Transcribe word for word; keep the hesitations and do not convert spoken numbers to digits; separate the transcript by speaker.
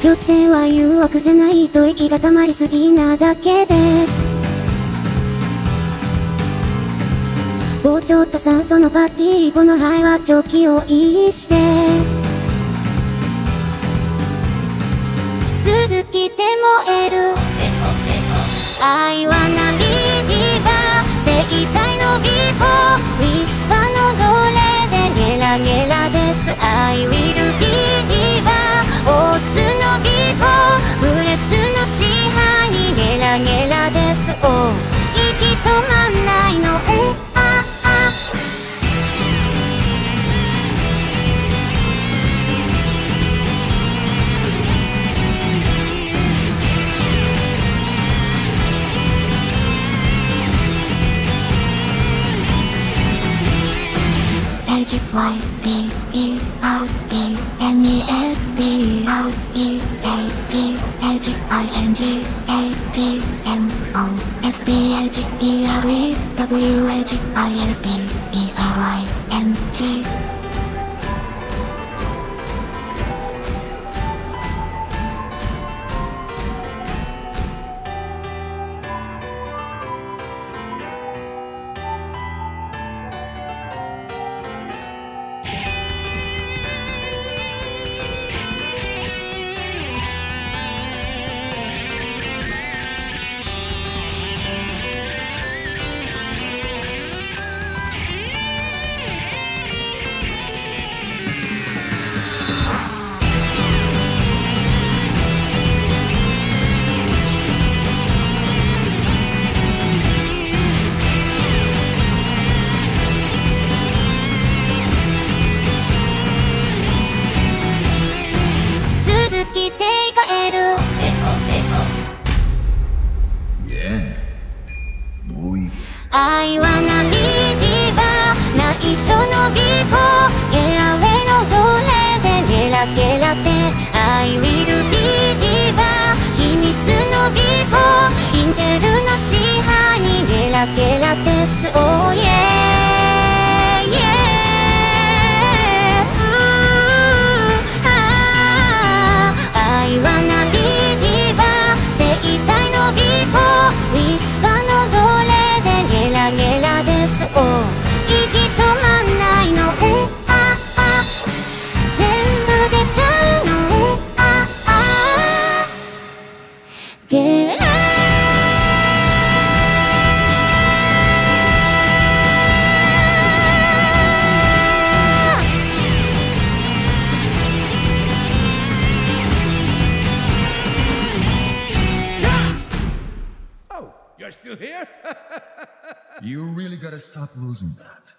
Speaker 1: 女性は誘惑じゃないと息が溜まりすぎなだけです。膨張った酸素のパティ、この肺は長期を逸して鈴木で燃える。愛は涙、生体のビフォー、ウィスパの奴隷でゲラゲラです。I will be diva、 大津のビフォー、ブレスの支配にゲラゲラです。お息止まんないの、えああH Y P E R E N E F B R E A T H I N G A T M O S B H E R E W H I S B E R I N G愛は涙、内緒のビフォー、エアウェイの奴隷でゲラゲラで I will be diva、 秘密のビフォー、インテルの支配にゲラゲラです。Oh yeah愛は涙、生体のビフォー、ウィスパの奴隷ゲラゲラです。お息止まんないの、えああ全部出ちゃうの、えああゲラ
Speaker 2: You're still here?
Speaker 3: You really gotta stop losing that.